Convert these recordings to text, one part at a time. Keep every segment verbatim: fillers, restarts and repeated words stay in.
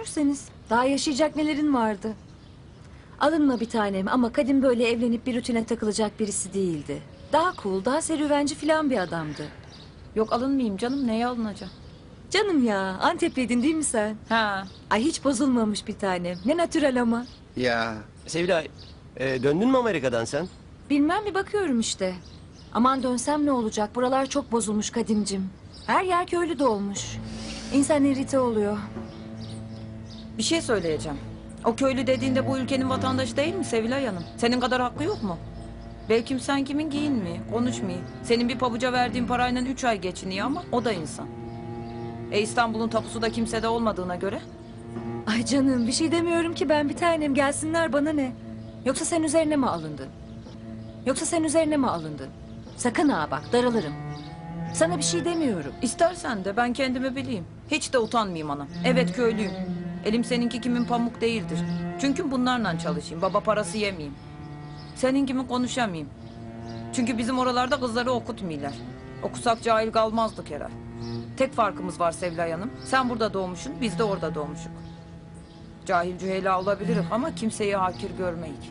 düşünürseniz daha yaşayacak nelerin vardı. Alınma bir tanem ama Kadim böyle evlenip bir rutine takılacak birisi değildi. Daha cool, daha serüvenci falan bir adamdı. Yok alınmayayım canım, neye alınacağım? Canım ya, Antepliydin değil mi sen? Ha. Ay hiç bozulmamış bir tanem. Ne natürel ama. Ya Sevilay, e, döndün mü Amerika'dan sen? Bilmem bir bakıyorum işte. Aman dönsem ne olacak? Buralar çok bozulmuş Kadimcim. Her yer köylü dolmuş. İnsan irite oluyor. Bir şey söyleyeceğim. O köylü dediğinde bu ülkenin vatandaşı değil mi Sevilay Hanım? Senin kadar hakkı yok mu? Belki sen kimin giyinmeyi, konuşmayı. Senin bir pabuca verdiğin parayla üç ay geçiniyor ama o da insan. E İstanbul'un tapusu da kimsede olmadığına göre. Ay canım bir şey demiyorum ki ben bir tanem. Gelsinler bana ne? Yoksa sen üzerine mi alındın? Yoksa sen üzerine mi alındın? Sakın ha bak daralırım. Sana bir şey demiyorum. İstersen de ben kendimi bileyim. Hiç de utanmayayım ana. Evet köylüyüm. Elim seninki kimin pamuk değildir. Çünkü bunlarla çalışayım. Baba parası yemeyeyim. Senin gibi konuşamayayım. Çünkü bizim oralarda kızları okutmuyorlar. Okusak cahil kalmazdık herhal. Tek farkımız var Sevilay Hanım. Sen burada doğmuşsun, biz de orada doğmuşuk. Cahil cühela olabiliriz ama kimseyi hakir görmeyik.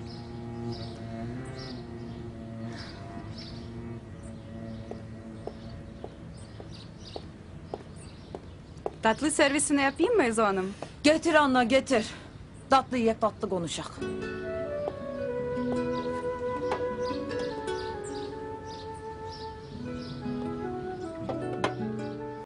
Tatlı servisini yapayım mı Ezo Hanım? Getir anne getir. Tatlı ye tatlı konuşak.